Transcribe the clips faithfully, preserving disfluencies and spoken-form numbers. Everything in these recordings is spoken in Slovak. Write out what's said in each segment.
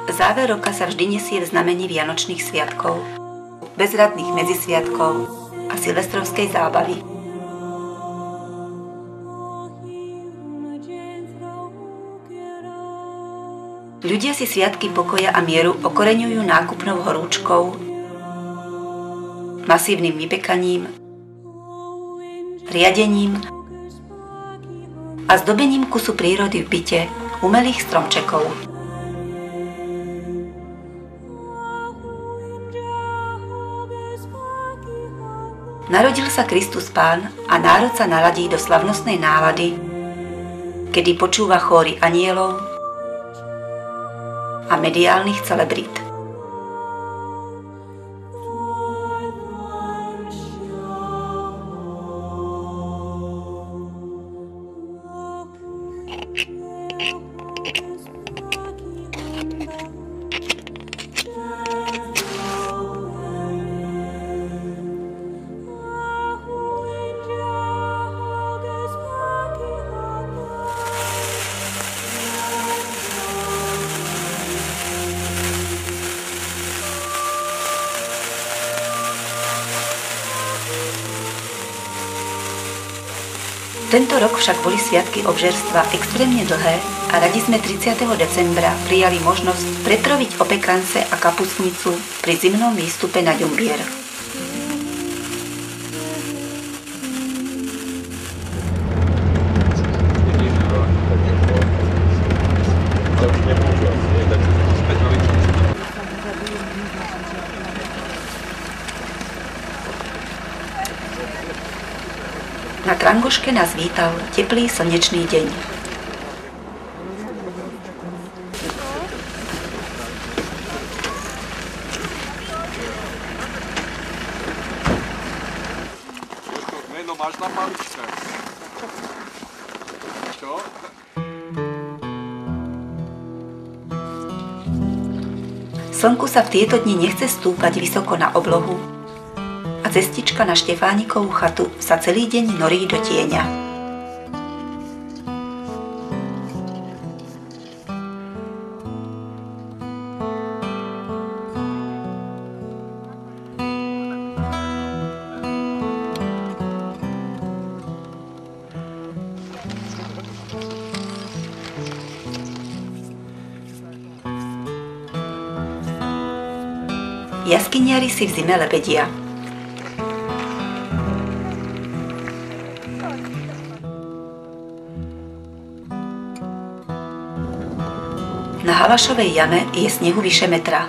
Záver roka sa vždy nesie v znamení vianočných sviatkov, bezradných medzisviatkov a silvestrovskej zábavy. Ľudia si sviatky pokoja a mieru okoreňujú nákupnou horúčkou, masívnym vypekaním, riadením a zdobením kusu prírody v byte umelých stromčekov. Narodil sa Kristus Pán a národ sa naladí do slavnostnej nálady, kedy počúva chóry anielov a mediálnych celebrít. Tento rok však boli sviatky obžerstva extrémne dlhé a radi sme tridsiateho decembra prijali možnosť pretroviť opekance a kapustnicu pri zimnom výstupe na Ďumbier. Na Trangoške nás vítal teplý slnečný deň. Meno máš na paličke. Čo? Slnku sa v tieto dni nechce stúpať vysoko na oblohu, cestička na Štefánikovú chatu sa celý deň norí do tieňa. Jaskyniari si v zime lebedia. Na Halašovej jame je snehu vyše metra.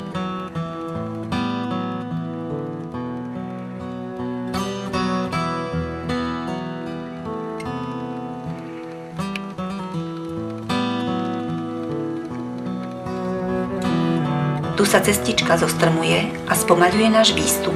Tu sa cestička zostrmuje a spomaľuje náš výstup.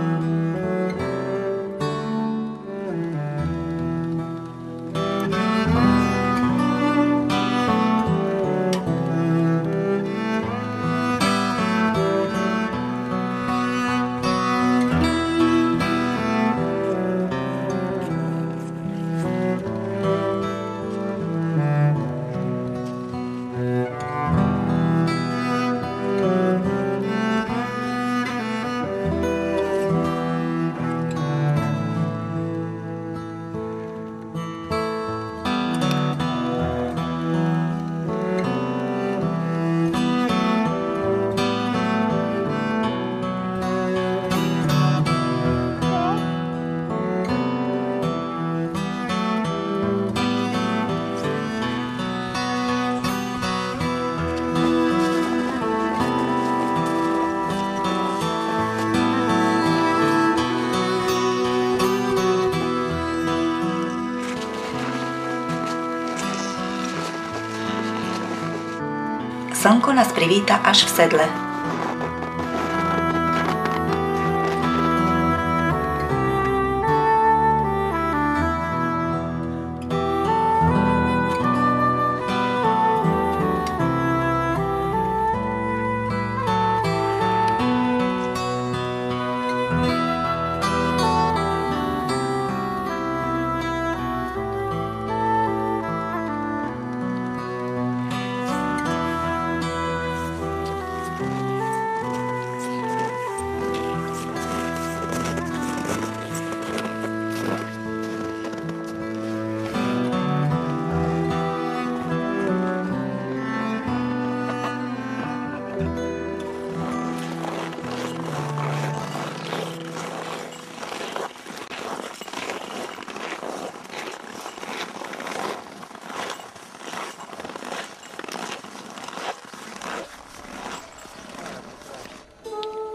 Slnko nás privíta až v sedle.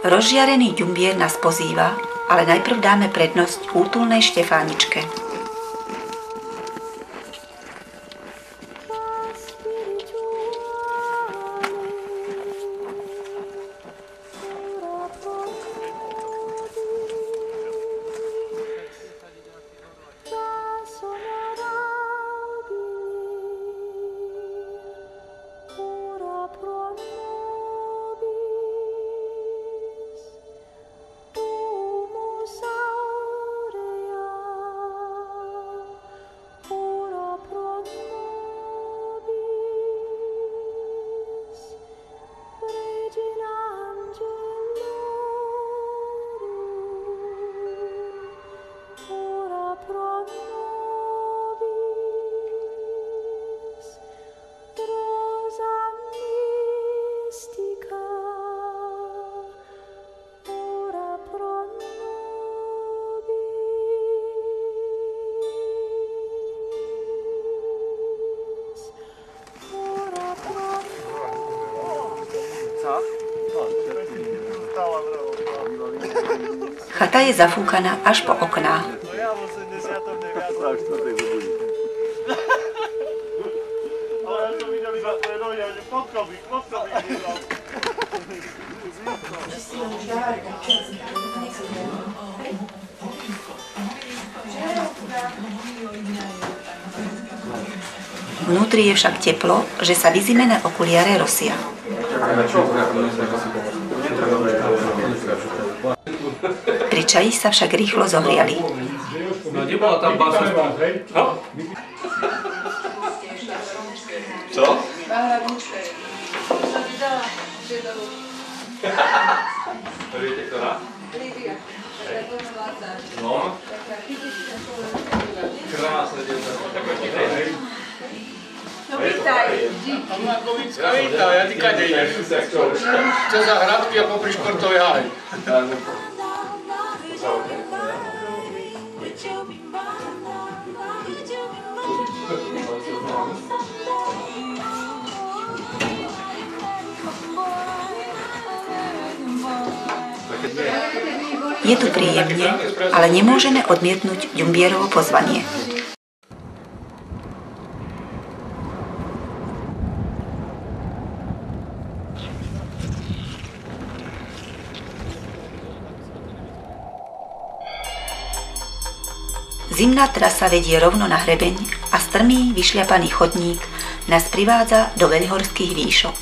Rozžiarený ďumbier nás pozýva, ale najprv dáme prednosť útulnej Štefáničke. Chata je zafúkaná až po okná. Vnútri je však teplo, že sa vyzimené okuliare rosia. Pri čaji sa však rýchlo zohriali. Co? Viete, ktorá? No. Krásne, No vítaj. Kovícka, vítaj, ja ty kade ideš? Čo za hradky a popri športovej hali? Je tu príjemne, ale nemôžeme odmietnúť ďumbierovo pozvanie. Zimná trasa vedie rovno na hrebeň a strmý, vyšľapaný chodník nás privádza do veľhorských výšok.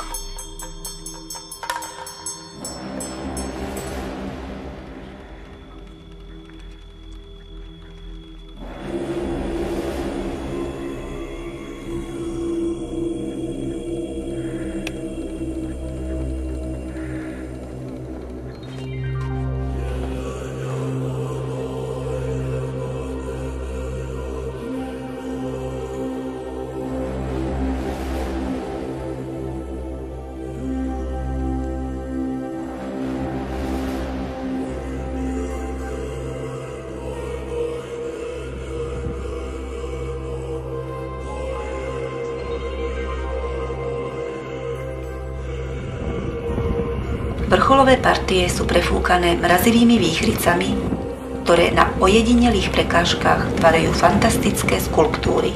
Vrcholové partie sú prefúkané mrazivými výchricami, ktoré na ojedinelých prekážkach tvarujú fantastické skulptúry.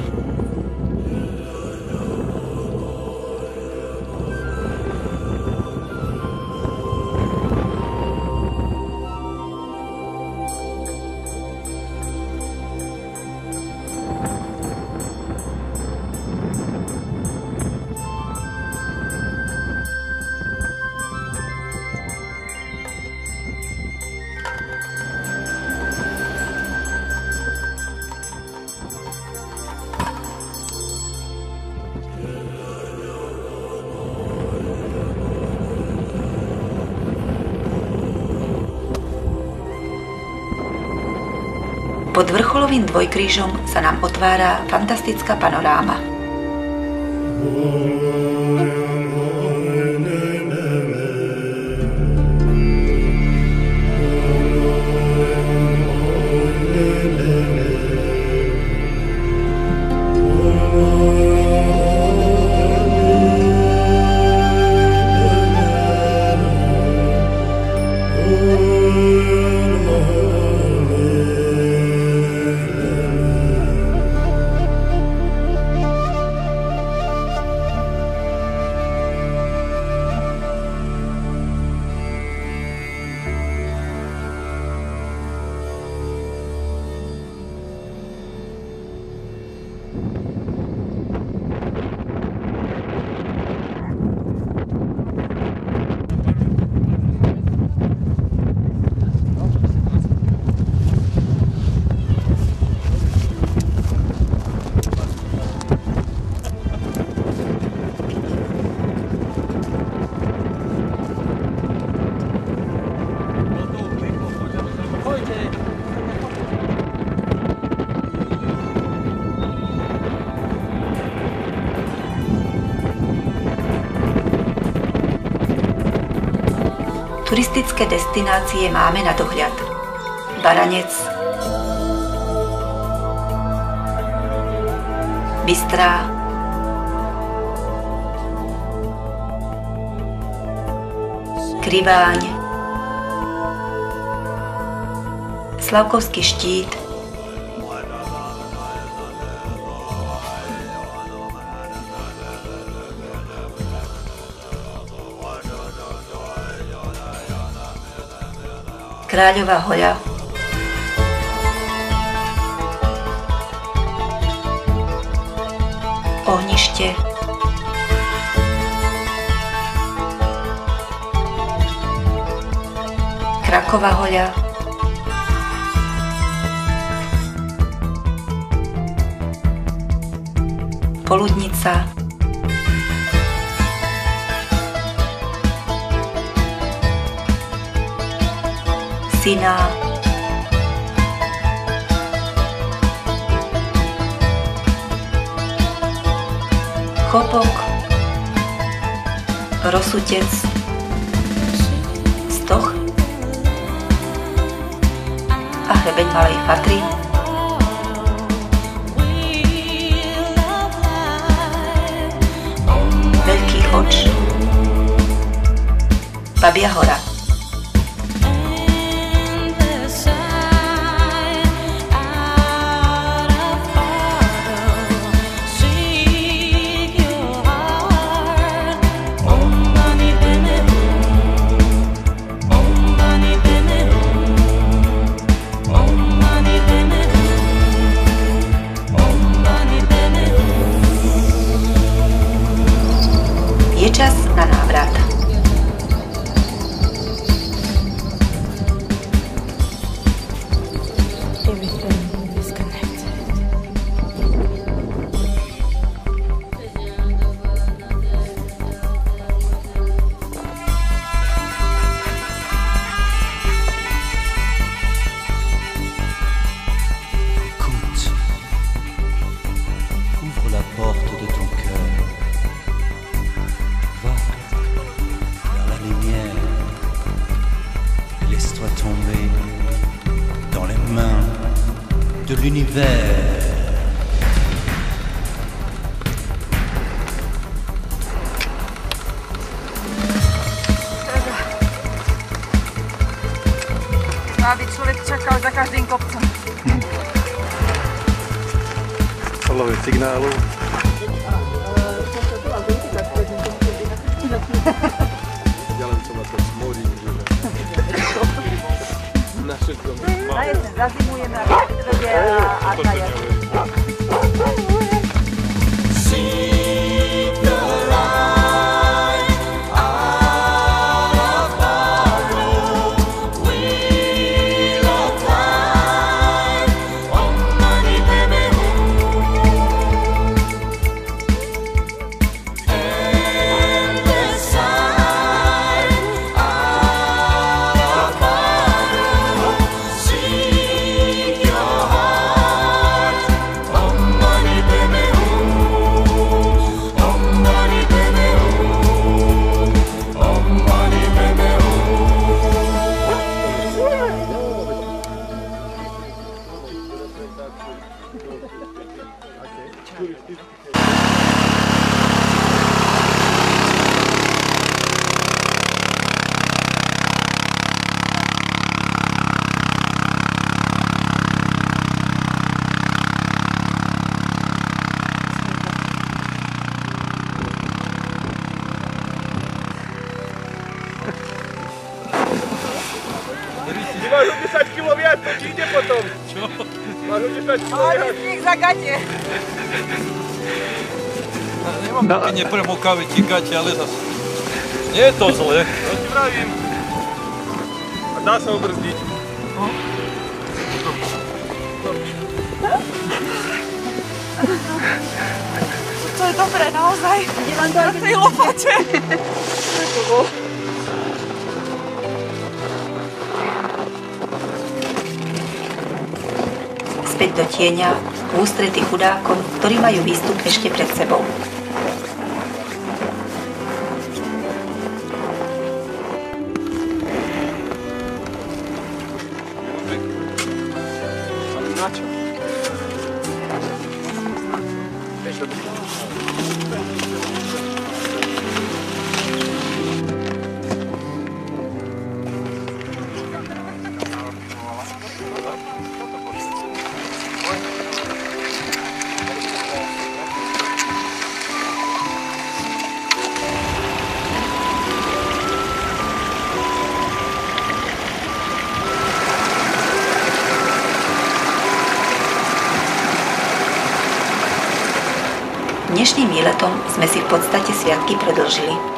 Pod vrcholovým dvojkrížom sa nám otvára fantastická panoráma. Turistické destinácie máme na dohľad. Baranec, Bystrá, Kriváň, Slavkovský štít, Kráľová hoľa, Ohnište, Kraková hoľa, Poludnica, Siná, Chopok, Rosutec, Stoch a hrebeň Malej Fatry, Veľký Choč, Babia hora. Je čas na návrat. De l'univers. Aby človek čakal za každým kopcom. Loviť signálu. Ďalej som na to smorí. Na všetkom. Zazimujeme a a traja. Máš o desať kilogramov viac, to ti ide potom. Čo? Máš o desať kilogramov viac. Ale sníh za gate. Nemám také nepremokavé ti gate, ale zase nie je to zle. To ti vravím. A dá sa obrzdiť. To je dobré, naozaj. Na tej lopate. Späť do tieňa, v ústrety chudákom, ktorí majú výstup ešte pred sebou. Dnešným výletom sme si v podstate sviatky predĺžili.